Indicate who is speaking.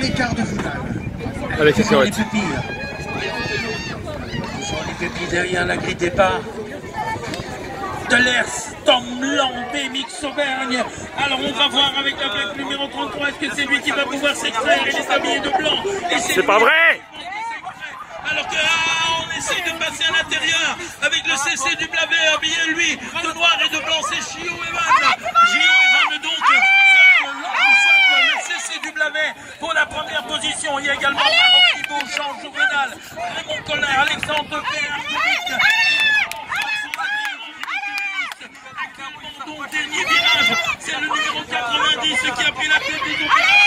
Speaker 1: les quarts de finale.
Speaker 2: Allez, qu'est-ce qu'on va être?
Speaker 3: Les pupilles derrière la grille départ. De l'air Stormland BMX Auvergne. Alors on va voir avec la plaque numéro 33, est-ce que c'est lui qui va pouvoir s'extraire? Il est habillé de blanc.
Speaker 2: C'est pas vrai!
Speaker 3: Alors que on essaye de passer à l'intérieur avec le CC du Blavet habillé lui de noir et de blanc, c'est Gio Evan. Gio Evan donc le CC du Blavet pour la première position. Il y a également Maroc Thibault, Jean Jouvenal, Raymond Collin, Alexandre Père, donc dernier virage, c'est le numéro 90 qui a pris la tête des opérations.